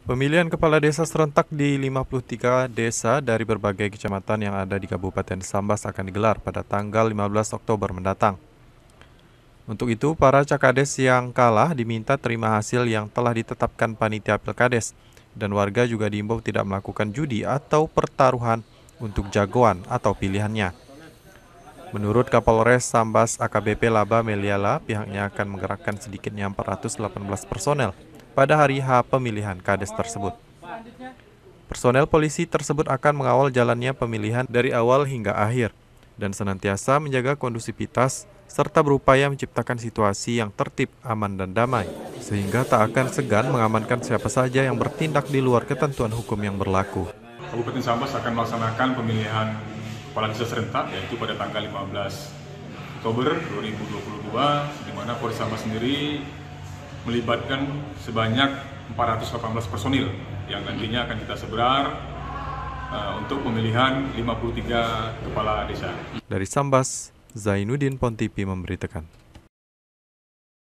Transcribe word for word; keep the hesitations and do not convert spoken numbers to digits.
Pemilihan kepala desa serentak di lima puluh tiga desa dari berbagai kecamatan yang ada di Kabupaten Sambas akan digelar pada tanggal lima belas Oktober mendatang. Untuk itu, para cakades yang kalah diminta terima hasil yang telah ditetapkan panitia Pilkades, dan warga juga diimbau tidak melakukan judi atau pertaruhan untuk jagoan atau pilihannya. Menurut Kapolres Sambas A K B P Laba Meliala, pihaknya akan menggerakkan sedikitnya empat ratus delapan belas personel pada hari H pemilihan kades tersebut. Personel polisi tersebut akan mengawal jalannya pemilihan dari awal hingga akhir dan senantiasa menjaga kondusivitas serta berupaya menciptakan situasi yang tertib, aman, dan damai, sehingga tak akan segan mengamankan siapa saja yang bertindak di luar ketentuan hukum yang berlaku. Kabupaten Sambas akan melaksanakan pemilihan kepala desa serentak, yaitu pada tanggal lima belas Oktober dua ribu dua puluh dua, di mana Polres Sambas sendiri melibatkan sebanyak empat ratus delapan belas personil yang nantinya akan kita sebar uh, untuk pemilihan lima puluh tiga kepala desa. Dari Sambas, Zainuddin Pontipi memberitakan.